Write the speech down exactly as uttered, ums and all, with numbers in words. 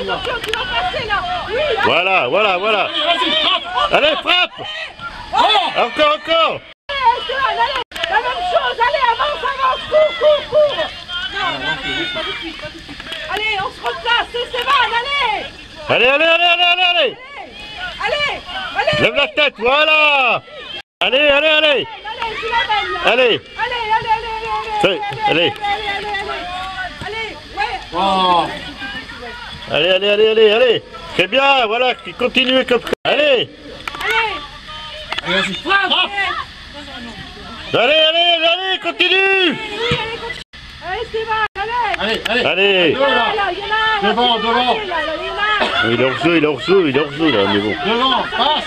attention, tu vas passer là. Oui, là. Voilà, voilà, voilà. Allez, vas-y, frappe. Allez, frappe. Oh. Encore, encore. Allez, Esteban, allez. La même chose, allez, avance, avance, cours, cours, cours. Non, non, pas tout de suite, pas tout de suite, pas tout de suite. Allez, on se replace, Esteban, allez. Allez, allez, allez, allez, allez, allez. Allez, allez. Lève la tête, voilà. Allez, allez, allez. Allez, tu l'amènes là. Allez. Allez, allez, allez, allez, Allez. allez, allez, allez, allez, ouais. Oh. Allez, allez, allez, allez, allez. Très bien, voilà, continuez comme ça. Allez. Allez. Allez, vas-y, frappe. Allez, allez, allez, continue. Oui, allez, continue. Allez, Esteban, allez. Allez, allez. Allez. Deux, là. Là, il y en a un. Devant, devant. Là, là, il y en a un. Il est en dessous, il est en dessous, il est en dessous là, mais bon. Devant, passe.